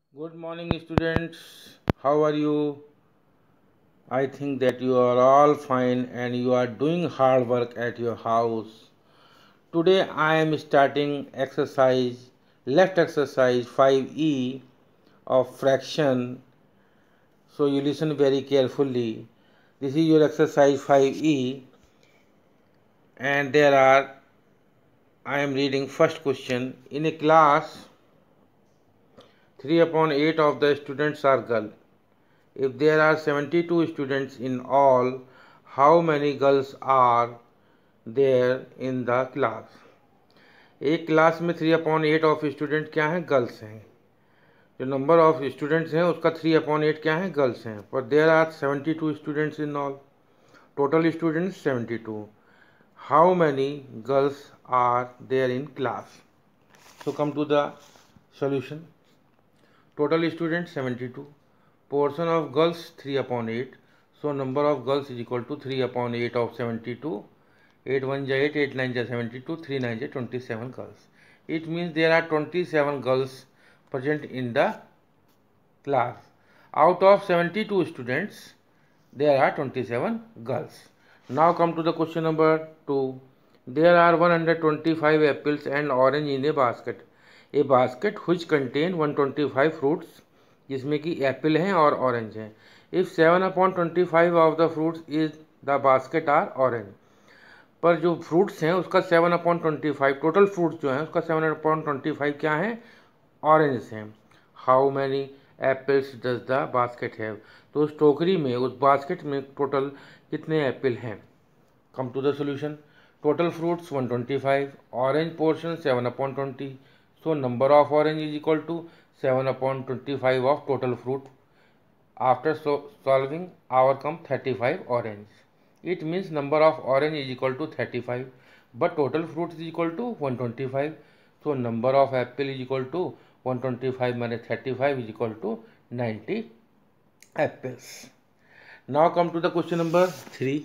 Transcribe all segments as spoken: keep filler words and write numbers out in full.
Good morning, students. How are you? I think that you are all fine and you are doing hard work at your house. Today I am starting exercise, left exercise five E of fraction. So you listen very carefully. This is your exercise five E, and there are, I am reading first question. In a class, three upon eight of the students are girls. If there are seventy-two students in all, how many girls are there in the class? एक class में three upon eight of student क्या हैं? Girls हैं. जो number of students हैं उसका three upon eight क्या हैं? गर्ल्स हैं. पर there are seventy two students in all. Total students seventy two. How many girls are there in class? So come to the solution. Total students seventy two. Portion of girls three upon eight. So number of girls is equal to three upon eight of seventy-two. eight one is eight, eight nine is seventy-two, three nine is twenty-seven girls. It means there are twenty-seven girls present in the class. Out of seventy-two students, there are twenty-seven girls. Now come to the question number two. There are one hundred twenty-five apples and orange in a basket. A basket which contain one hundred twenty-five fruits, जिसमें कि Apple हैं और orange हैं. If seven upon twenty five of the fruits is the basket are orange. पर जो fruits हैं उसका seven upon twenty five, total fruits जो हैं उसका सेवन अपॉन ट्वेंटी फाइव क्या हैं? ऑरेंज हैं. How many apples does the basket have? तो उस टोकरी में, उस बास्केट में टोटल कितने एप्पल हैं? Come to the solution. Total fruits one twenty five, orange portion seven upon twenty. So number of orange is equal to seven upon twenty-five of total fruit. After so solving, our come thirty-five orange. It means number of orange is equal to thirty-five, but total fruit is equal to one hundred twenty-five. So number of apple is equal to one hundred twenty-five minus thirty-five is equal to ninety apples. Now come to the question number three.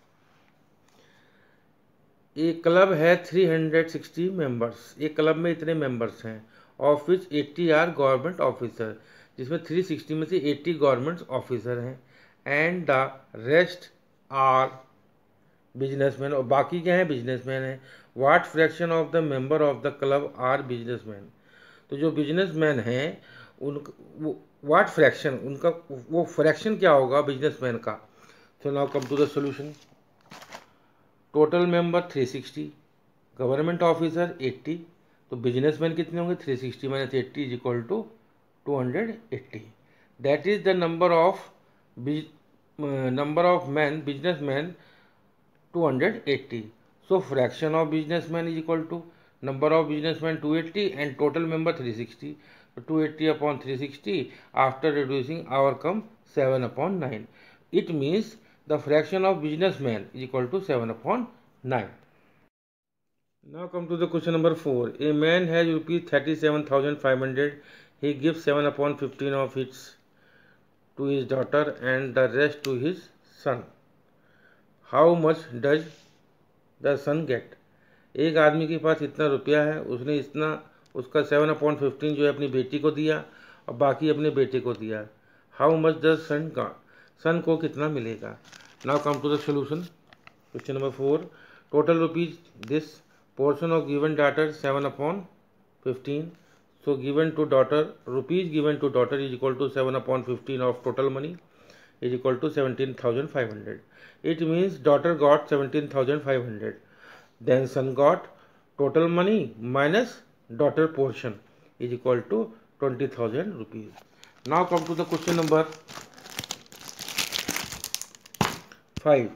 एक club है three hundred sixty members. एक club में इतने members हैं. Of which eighty are government officer, जिसमें three sixty में से eighty government officer हैं. And the rest are businessman, और बाकी क्या हैं? बिजनेसमैन हैं. What fraction of the member of the club are businessman? तो जो बिजनेसमैन हैं उन व्हाट फ्रैक्शन, उनका वो फ्रैक्शन क्या होगा बिजनेसमैन का? So now come to the solution. Total member three sixty, government officer eighty. तो बिजनेसमैन कितने होंगे? Three sixty minus eighty is equal to two hundred eighty. That is the number of number of man businessman two hundred eighty. So fraction of businessman is equal to number of businessman two eighty and total member three sixty. Two eighty upon three sixty after reducing our come seven upon nine. It means the fraction of businessman is equal to seven upon nine. Now come to the question number four. A man has rupees thirty-seven thousand five hundred. He gives seven upon fifteen of it to his daughter and the rest to his son. How much does the son get? एक आदमी के पास इतना रुपया है, उसने इतना उसका seven upon fifteen जो है अपनी बेटी को दिया और बाकी अपने बेटे को दिया. हाउ मच द सन का सन को कितना मिलेगा? Now come to the solution. Question number four. Total rupees this portion of given daughter seven upon fifteen. So given to daughter rupees given to daughter is equal to seven upon fifteen of total money is equal to seventeen thousand five hundred. It means daughter got seventeen thousand five hundred. Then son got total money minus daughter portion is equal to twenty thousand rupees. Now come to the question number five.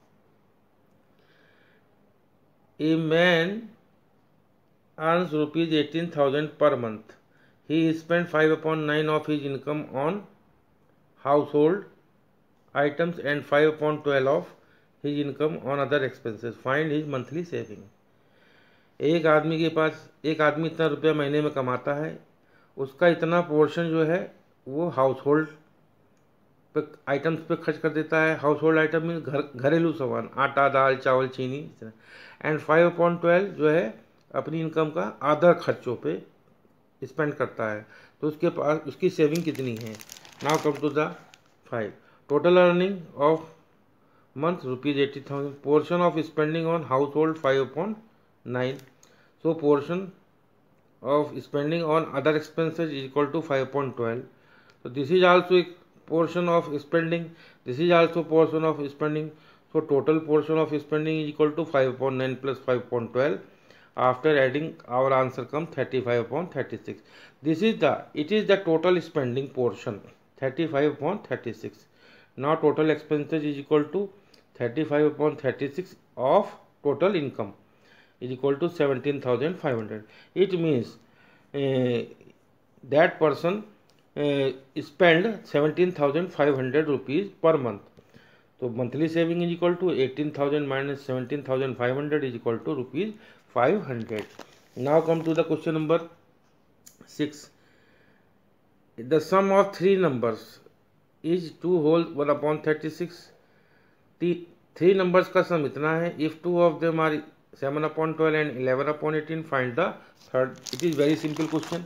A man earns rupees eighteen thousand per month. He spent five upon nine of his income on household items and five upon twelve of his income on other expenses. Find his monthly saving. एक आदमी के पास एक आदमी इतना रुपया महीने में कमाता है, उसका इतना पोर्शन जो है वो हाउस होल्ड पे आइटम्स पे खर्च कर देता है. हाउस होल्ड आइटम में घर घरेलू सामान, आटा दाल चावल चीनी. एंड फाइव अपॉन ट्वेल्व जो है अपनी इनकम का अदर खर्चों पे स्पेंड करता है, तो उसके पास उसकी सेविंग कितनी है। Now come to the five. Total earning of month rupees eighty thousand. Portion of spending on household five upon nine. So portion of spending on other expenses is equal to five upon twelve. So this is also a portion of spending, this is also portion of spending. So total portion of spending is equal to five upon nine plus five upon twelve. After adding, our answer comes thirty-five upon thirty-six. This is the, it is the total spending portion, thirty-five upon thirty-six. Now total expenses is equal to thirty-five upon thirty-six of total income is equal to seventeen thousand five hundred. It means uh, that person uh, spend seventeen thousand five hundred rupees per month. So monthly saving is equal to eighteen thousand minus seventeen thousand five hundred is equal to rupees five hundred. Now come to the question number six. The sum of three numbers is two whole one upon thirty-six. The three numbers का सम इतना है. If two of them are seven upon twelve and eleven upon eighteen, find the third. It is very simple question.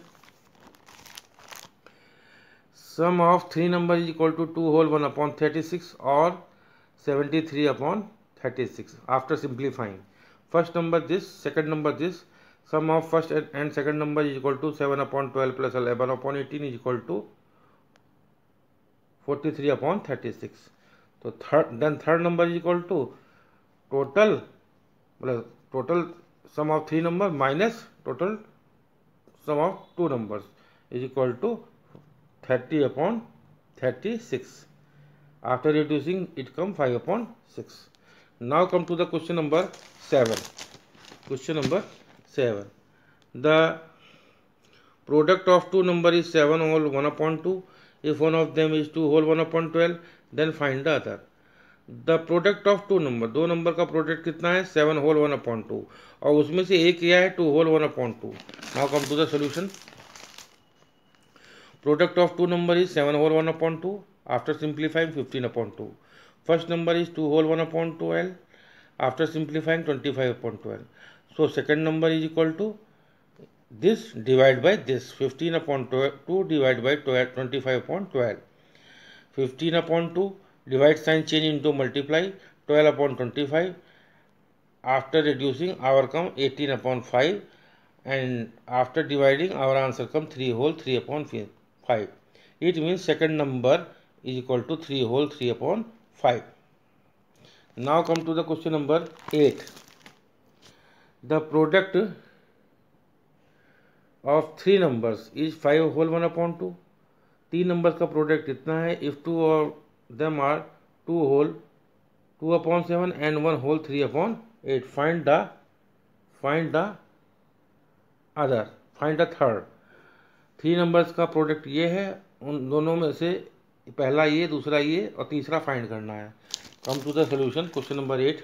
Sum of three numbers is equal to two whole one upon thirty-six or seventy-three upon thirty-six. After simplifying, first number this, second number this. Sum of first and second number is equal to seven upon twelve plus eleven upon eighteen is equal to forty-three upon thirty-six. So third, then third number is equal to total well, total sum of three numbers minus total sum of two numbers is equal to thirty upon thirty-six. After reducing, it comes five upon six. Now come to the question number seven. Question number seven. The product of two number is seven whole one upon two. If one of them is two whole one upon twelve, then find the other. The product of two number, दो number का product कितना है, seven whole one upon two, और उसमें से एक क्या है, two whole one upon two. Now come to the solution. Product of two number is seven whole one upon two. After simplifying fifteen upon two. First number is two whole one upon twelve. After simplifying twenty five upon twelve. So second number is equal to this divide by this, fifteen upon two divide by twenty five upon twelve. Fifteen upon two, divide sign change into multiply, twelve upon twenty-five. After reducing, our come eighteen upon five, and after dividing, our answer come three whole three upon five. It means second number is equal to three whole three upon five. Now come to the question number eight. The product of three numbers is five whole one upon two. तीन नंबर का प्रोडक्ट इतना है. If two और them are two whole two upon seven and one whole three upon eight. Find the find the other, find the third. Three numbers का product ये है, उन दोनों में से पहला ये, दूसरा ये और तीसरा फाइंड करना है. Come to the solution. Question number eight.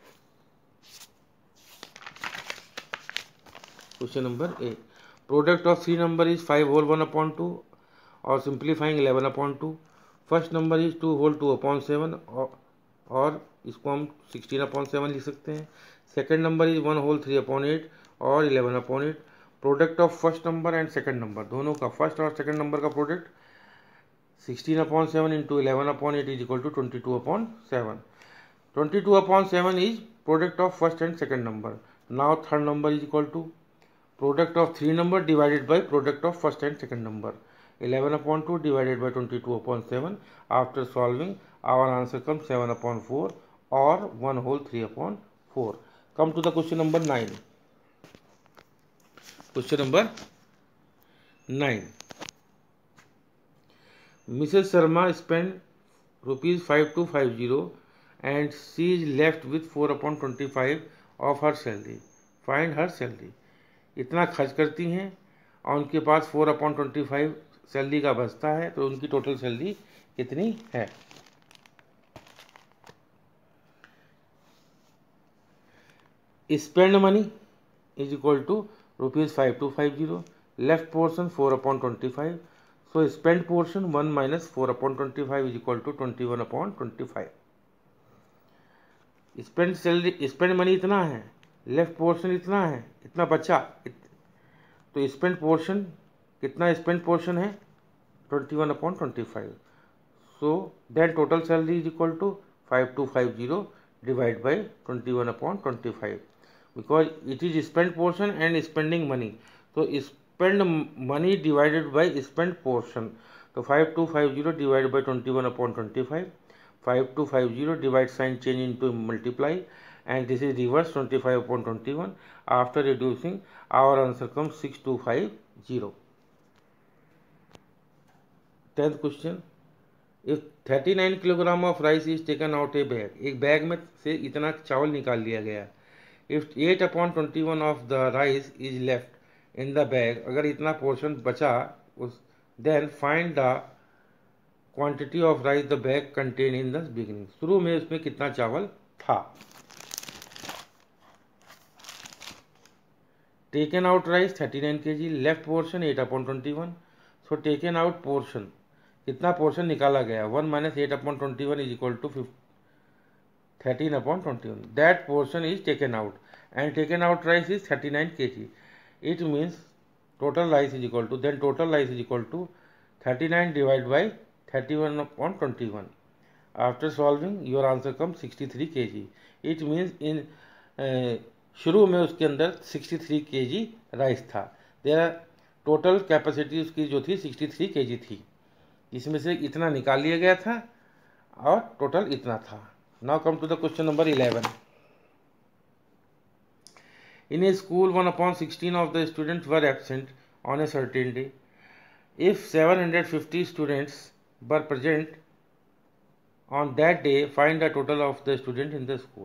Question number eight. Product of three number is five whole one upon two और simplifying eleven upon two. First number is two whole two upon seven और इसको हम sixteen upon seven लिख सकते हैं. Second number is one whole three upon eight और eleven upon eight. Product of first number and second number, दोनों का first और सेकेंड नंबर का product sixteen upon seven into eleven upon eight is equal to twenty two upon seven. Twenty two upon seven is product of first and second number. Now third number is equal to product of three number divided by product of first and second number. eleven upon two divided by twenty-two upon seven. After solving, our answer comes seven upon four or one whole three upon four. Come to the question number nine. Question number nine. Missus Sharma spent rupees five two five zero and she is left with four upon twenty-five of her salary. Find her salary. इतना खर्च करती हैं और उनके पास four upon twenty five salary का बचता है, तो उनकी टोटल सैलरी कितनी है. Spend money is equal to rupees five two five zero. Left portion four upon twenty five. So spend portion one minus four upon twenty five is equal to twenty one upon twenty five. Spend salary, spend money इतना है, left portion इतना है, इतना बचा इत, तो spend portion कितना spend portion है, twenty one upon twenty five. So then total salary is equal to five two five zero divide by twenty one upon twenty five, because it is spend portion and spending money. तो spend money divided by spend portion. तो five two five zero divide by twenty one upon twenty five. Five two five zero divide sign change into multiply, and this is reverse twenty-five upon twenty-one. After reducing, our answer comes six two five zero. tenth question, if thirty-nine kilogram of rice is taken out a bag, एक bag में से इतना चावल निकाल लिया गया. if eight upon twenty-one of the rice is left in the bag, अगर इतना पोर्शन बचा उस, then find the quantity of rice the bag contained in the beginning. शुरू में उसमें कितना चावल था. taken out rice thirty-nine kg, left portion eight upon twenty-one. so taken out portion, कितना पोर्शन निकाला गया, one minus eight upon twenty one is equal to thirteen upon twenty one. That portion is taken out and taken out rice is thirty nine K G. It means total rice is equal to, then total rice is equal to thirty nine divide by thirty one upon twenty one. After solving your answer come sixty three K G. It means in शुरू में उसके अंदर sixty three K G rice था. Their total capacity उसकी जो थी sixty three K जी थी. इसमें से इतना निकाल लिया गया था और टोटल इतना था. Now come to the question number eleven. In a school one upon sixteen of the students were absent on a certain day. If seven hundred fifty students were present on that day, find the total of the student in the school.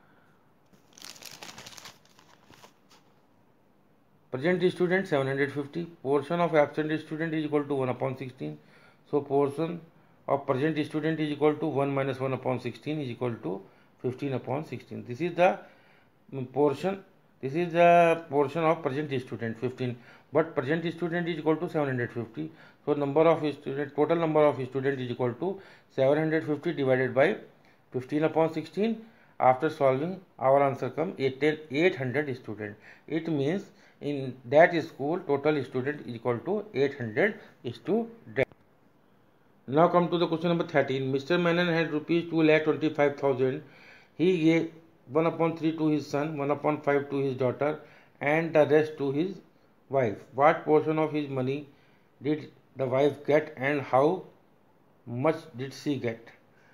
Present student seven hundred fifty. Portion of absent student is equal to one upon sixteen. So portion of present student is equal to one minus one upon sixteen is equal to fifteen upon sixteen. This is the portion. This is the portion of present student fifteen. But present student is equal to seven hundred fifty. So number of student, total number of student is equal to seven hundred fifty divided by fifteen upon sixteen. After solving, our answer comes eight hundred student. It means in that school total student is equal to eight hundred students. Now come to the question number thirteen. Mister Menon had rupees two lakh twenty-five thousand. He gave one upon three to his son, one upon five to his daughter, and the rest to his wife. What portion of his money did the wife get and how much did she get?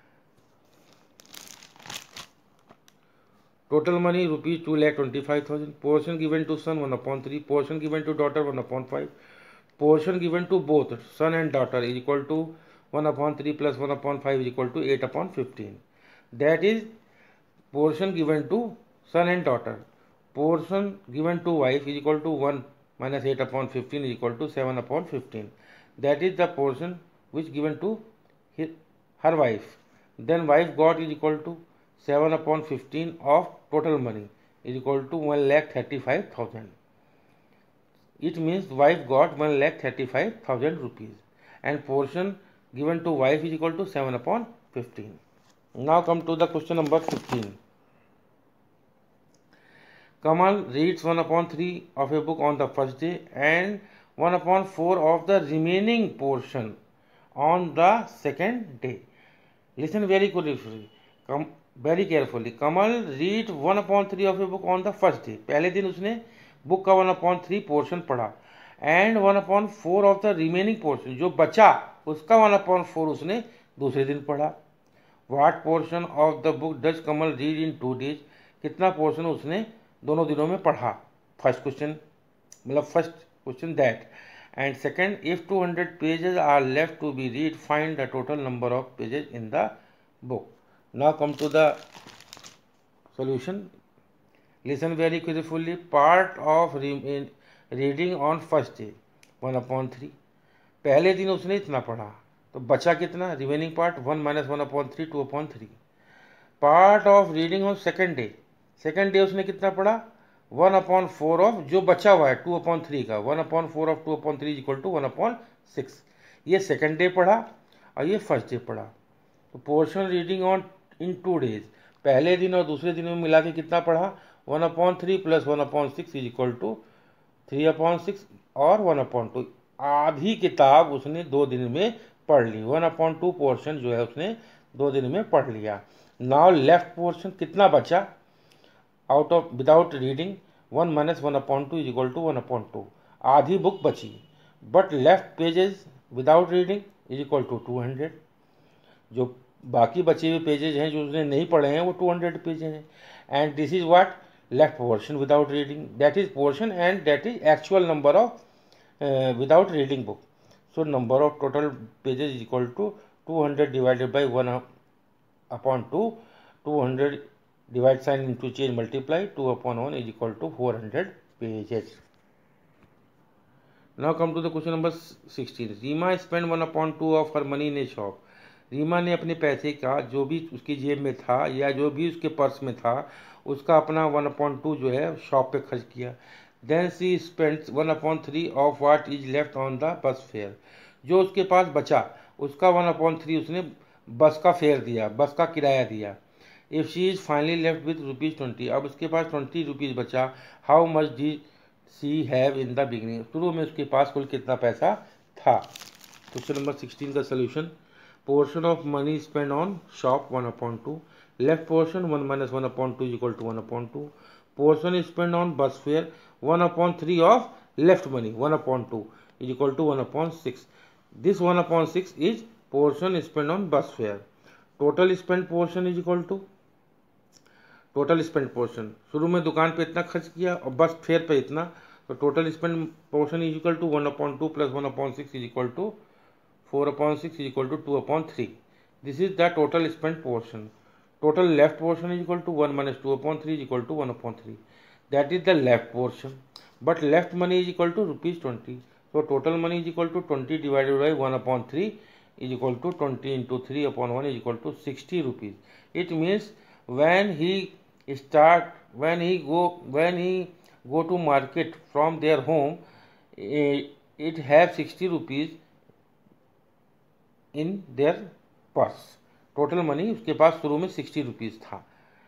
Total money rupees two lakh twenty-five thousand. Portion given to son one upon three. Portion given to daughter one upon five. Portion given to both son and daughter is equal to one upon three plus one upon five is equal to eight upon fifteen. That is portion given to son and daughter. Portion given to wife is equal to one minus eight upon fifteen is equal to seven upon fifteen. That is the portion which given to his, her wife. Then wife got is equal to seven upon fifteen of total money is equal to one lakh thirty-five thousand. It means wife got one lakh thirty-five thousand rupees and portion given to wife is equal to seven upon fifteen. Now come to the question number fifteen. Kamal reads one upon three of a book on the first day and one upon four of the remaining portion on the second day. Listen very carefully. Come very carefully. Kamal read one upon three of a book on the first day. पहले दिन उसने book का one upon three portion पढ़ा and one upon four of the remaining portion, जो बचा उसका one upon four उसने दूसरे दिन पढ़ा. What portion of the book does Kamal read in two days. कितना पोर्शन उसने दोनों दिनों में पढ़ा. फर्स्ट क्वेश्चन मतलब first question that. And second, if two hundred pages are left to be read, find the total number of pages in the book. Now come to the solution. Listen very carefully. Part of reading on first day one upon three. पहले दिन उसने इतना पढ़ा तो बचा कितना, remaining part one minus one upon three two upon three. Part of reading on second day, second day उसने कितना पढ़ा, वन अपॉन फोर ऑफ जो बचा हुआ है टू अपॉन थ्री का, one upon four of two upon three equal to one upon six. ये second day पढ़ा और ये फर्स्ट डे पढ़ा. तो portion reading on in two days, पहले दिन और दूसरे दिन में मिला के कितना पढ़ा, one upon three plus one upon six is equal to three upon six और वन अपॉन टू. आधी किताब उसने दो दिन में पढ़ ली। वन अपॉन टू पोर्शन जो है उसने दो दिन में पढ़ लिया। नाउ लेफ्ट पोर्शन कितना बचा out of without reading, one minus one upon two is equal to one upon two, आधी बुक बची। But left pages without reading is equal to two hundred, जो बाकी बचे हुए पेजेज हैं जो उसने नहीं पढ़े हैं वो टू हंड्रेड पेजेज हैं। And this is what left portion without reading, that is portion and that is actual number of without reading book. So number of total pages is equal to two hundred divided by one upon two, two hundred divide sign into change multiply, two upon one is equal to four hundred pages. Now come to the question number sixteen. Reema spent one upon two of her money in a shop. Reema ने अपने पैसे का जो भी उसकी जेब में था या जो भी उसके पर्स में था उसका अपना वन अपॉन टू जो है शॉप पे खर्च किया। Then she spends one upon three of what is left on the bus fare, जो उसके पास बचा उसका वन अपॉन थ्री उसने बस का फेयर दिया, बस का किराया दिया। If she is finally left with rupees twenty, अब उसके पास ट्वेंटी रुपीज़ बचा। How much did she have in the beginning, शुरू में उसके पास कुल कितना पैसा था। क्वेश्चन नंबर सिक्सटीन का solution, portion of money spent on shop one upon two, left portion one minus one upon two is equal to one upon two, portion is spent on bus fare one upon three of left money one upon two is equal to one upon six. This one upon six is portion spent on bus fare. Total spent portion is equal to total spent portion, शुरू में दुकान पे इतना खर्च किया और बस fair पे इतना, तो total spend portion is equal to one upon two plus one upon six is equal to four upon six is equal to two upon three. This is the total spent portion. Total left portion is equal to one minus two upon three is equal to one upon three. That is the left portion. But left money is equal to rupees twenty. So total money is equal to twenty divided by one upon three is equal to twenty into three upon one is equal to sixty rupees. It means when he start, when he go, when he go to market from their home, it have sixty rupees in their purse. Total money उसके पास शुरू में sixty rupees था।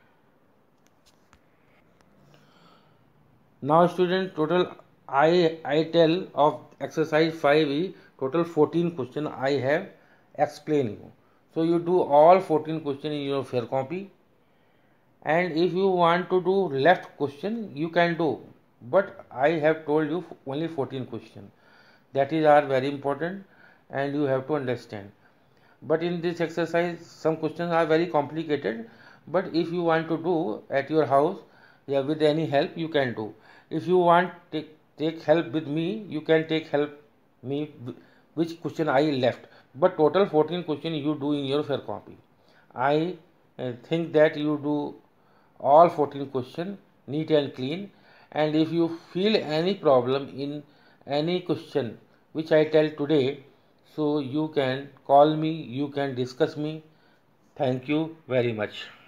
Now student total I I tell of exercise five E total fourteen question I have explain you, so you do all fourteen question in your fair copy and if you want to do left question you can do, but I have told you only fourteen question, that is are very important and you have to understand. But in this exercise some questions are very complicated, but if you want to do at your house, yeah, with any help you can do. If you want take take help with me, you can take help me which question I left, but total fourteen question you do in your fair copy. I uh, think that you do all fourteen question neat and clean, and if you feel any problem in any question which I tell today, so you can call me, you can discuss me. Thank you very much.